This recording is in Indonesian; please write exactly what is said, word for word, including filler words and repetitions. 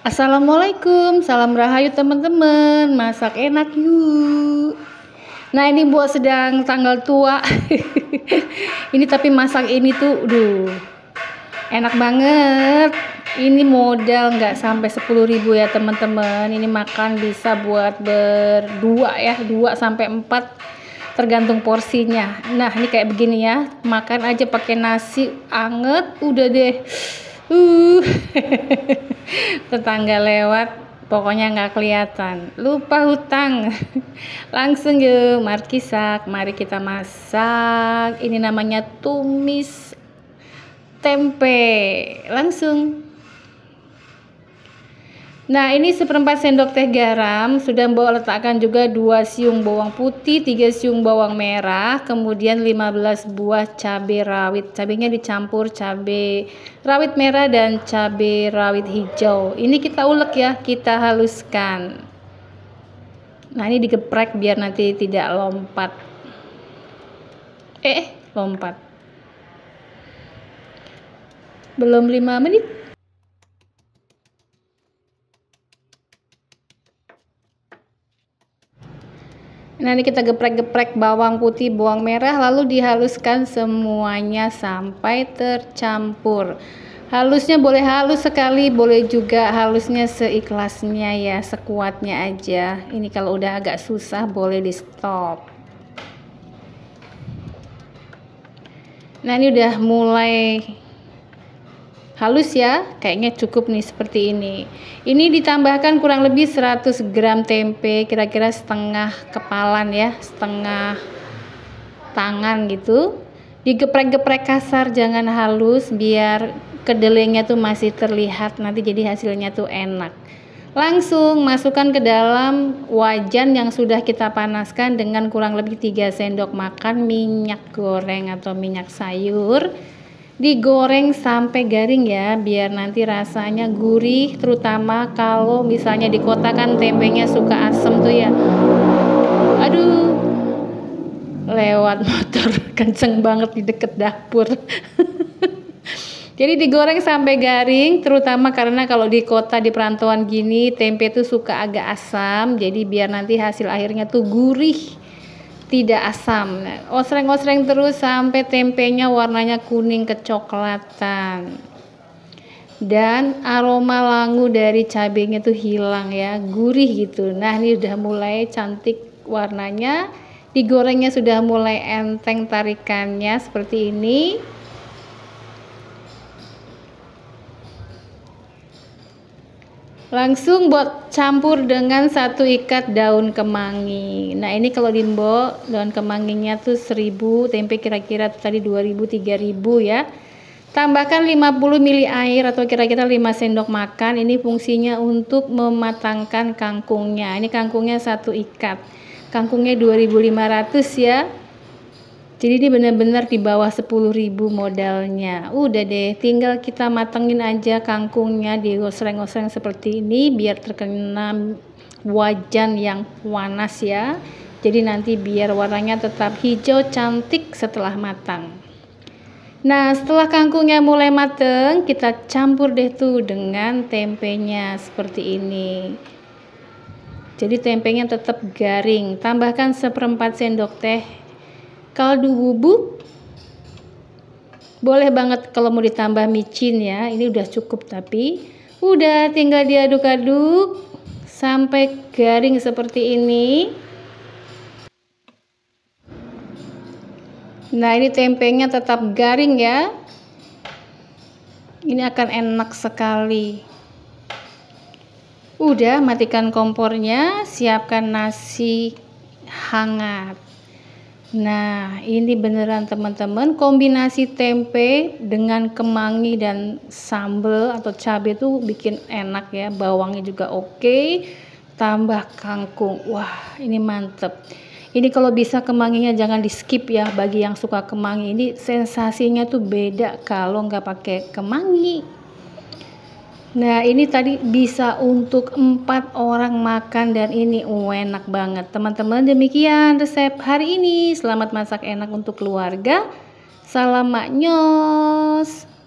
Assalamualaikum, salam rahayu teman-teman, masak enak yuk. Nah ini buat sedang tanggal tua. Ini tapi masak ini tuh, duh, enak banget. Ini modal nggak sampai sepuluh ribu ya teman-teman. Ini makan bisa buat berdua ya, dua sampai empat tergantung porsinya. Nah ini kayak begini ya, makan aja pakai nasi anget, udah deh. Uh, tetangga lewat, pokoknya nggak kelihatan, lupa hutang. Langsung yuk, mari kisak, mari kita masak. Ini namanya tumis tempe, langsung. Nah ini seperempat sendok teh garam, sudah bawa letakkan juga dua siung bawang putih, tiga siung bawang merah, kemudian lima belas buah cabai rawit. Cabenya dicampur cabai rawit merah dan cabai rawit hijau. Ini kita ulek ya, kita haluskan. Nah ini digeprek biar nanti tidak lompat. Eh, lompat. Belum lima menit. Nah ini kita geprek-geprek bawang putih, bawang merah, lalu dihaluskan semuanya sampai tercampur. Halusnya boleh halus sekali, boleh juga halusnya seikhlasnya ya, sekuatnya aja. Ini kalau udah agak susah boleh di stop. Nah ini udah mulai halus ya, kayaknya cukup nih seperti ini. Ini ditambahkan kurang lebih seratus gram tempe, kira-kira setengah kepalan ya, setengah tangan gitu. Digeprek-geprek kasar, jangan halus, biar kedelainya tuh masih terlihat, nanti jadi hasilnya tuh enak. Langsung masukkan ke dalam wajan yang sudah kita panaskan dengan kurang lebih tiga sendok makan minyak goreng atau minyak sayur. Digoreng sampai garing ya, biar nanti rasanya gurih, terutama kalau misalnya di kota kan tempenya suka asem tuh ya. Aduh, lewat motor kenceng banget di deket dapur. Jadi digoreng sampai garing, terutama karena kalau di kota di perantauan gini tempe tuh suka agak asam, jadi biar nanti hasil akhirnya tuh gurih, tidak asam. Nah, osreng-osreng terus sampai tempenya warnanya kuning kecoklatan dan aroma langu dari cabenya tuh hilang ya, gurih gitu. Nah ini udah mulai cantik warnanya, digorengnya sudah mulai enteng tarikannya seperti ini. Langsung buat campur dengan satu ikat daun kemangi. Nah ini kalau di Mbok daun kemanginya tuh seribu, tempe kira-kira tadi dua ribu tiga ribu ya. Tambahkan lima puluh mililiter air atau kira-kira lima sendok makan. Ini fungsinya untuk mematangkan kangkungnya. Ini kangkungnya satu ikat, kangkungnya dua ribu lima ratus ya. Jadi ini benar-benar di bawah sepuluh ribu modalnya. Udah deh, tinggal kita matengin aja kangkungnya, digosreng-gosreng seperti ini biar terkena wajan yang panas ya. Jadi nanti biar warnanya tetap hijau cantik setelah matang. Nah setelah kangkungnya mulai mateng, kita campur deh tuh dengan tempenya seperti ini. Jadi tempenya tetap garing. Tambahkan seperempat sendok teh kaldu bubuk, boleh banget kalau mau ditambah micin ya, ini udah cukup. Tapi udah tinggal diaduk-aduk sampai garing seperti ini. Nah ini tempenya tetap garing ya, ini akan enak sekali. Udah, matikan kompornya, siapkan nasi hangat. Nah ini beneran teman-teman, kombinasi tempe dengan kemangi dan sambal atau cabai tuh bikin enak ya. Bawangnya juga oke, tambah kangkung, wah ini mantep. Ini kalau bisa kemanginya jangan di skip ya, bagi yang suka kemangi. Ini sensasinya tuh beda kalau nggak pakai kemangi. Nah ini tadi bisa untuk empat orang makan dan ini uh, enak banget teman-teman. Demikian resep hari ini. Selamat masak enak untuk keluarga. Salam maknyos.